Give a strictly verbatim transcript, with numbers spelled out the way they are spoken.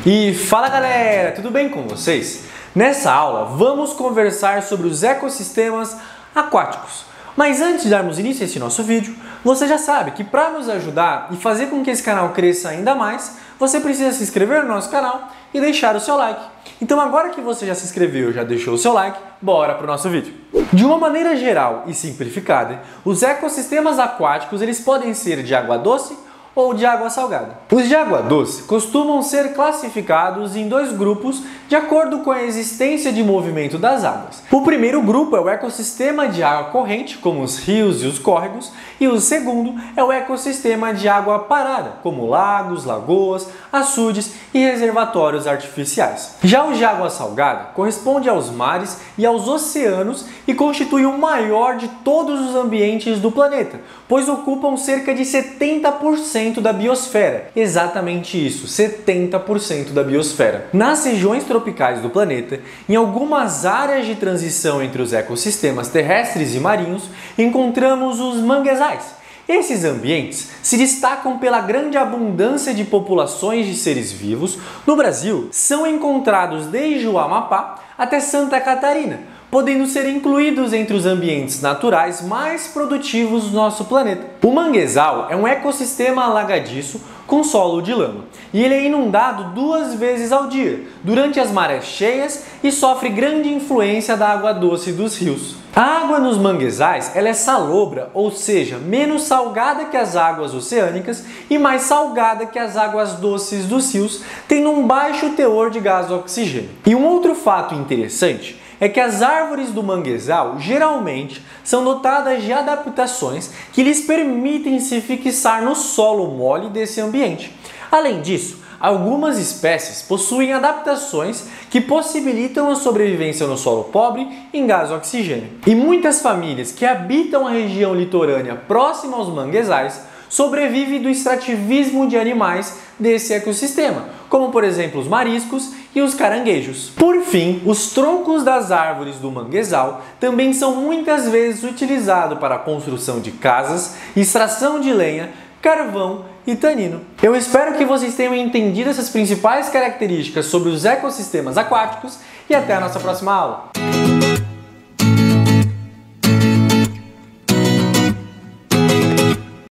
E fala galera, tudo bem com vocês? Nessa aula vamos conversar sobre os ecossistemas aquáticos. Mas antes de darmos início a esse nosso vídeo, você já sabe que para nos ajudar e fazer com que esse canal cresça ainda mais, você precisa se inscrever no nosso canal e deixar o seu like. Então agora que você já se inscreveu, já deixou o seu like, bora para o nosso vídeo. De uma maneira geral e simplificada, os ecossistemas aquáticos eles podem ser de água doce ou de água salgada. Os de água doce costumam ser classificados em dois grupos de acordo com a existência de movimento das águas. O primeiro grupo é o ecossistema de água corrente, como os rios e os córregos, e o segundo é o ecossistema de água parada, como lagos, lagoas, açudes e reservatórios artificiais. Já o de água salgada corresponde aos mares e aos oceanos e constitui o maior de todos os ambientes do planeta, pois ocupam cerca de setenta por cento da biosfera. Exatamente isso, setenta por cento da biosfera. Nas regiões tropicais do planeta, em algumas áreas de transição entre os ecossistemas terrestres e marinhos, encontramos os manguezais. Esses ambientes se destacam pela grande abundância de populações de seres vivos. No Brasil, são encontrados desde o Amapá até Santa Catarina, podendo ser incluídos entre os ambientes naturais mais produtivos do nosso planeta. O manguezal é um ecossistema alagadiço com solo de lama, e ele é inundado duas vezes ao dia, durante as marés cheias, e sofre grande influência da água doce dos rios. A água nos manguezais ela é salobra, ou seja, menos salgada que as águas oceânicas e mais salgada que as águas doces dos rios, tendo um baixo teor de gás oxigênio. E um outro fato interessante é que as árvores do manguezal geralmente são dotadas de adaptações que lhes permitem se fixar no solo mole desse ambiente. Além disso, algumas espécies possuem adaptações que possibilitam a sobrevivência no solo pobre em gás oxigênio. E muitas famílias que habitam a região litorânea próxima aos manguezais sobrevivem do extrativismo de animais desse ecossistema, como por exemplo os mariscos e os caranguejos. Por fim, os troncos das árvores do manguezal também são muitas vezes utilizados para a construção de casas, extração de lenha, carvão e tanino. Eu espero que vocês tenham entendido essas principais características sobre os ecossistemas aquáticos e até a nossa próxima aula.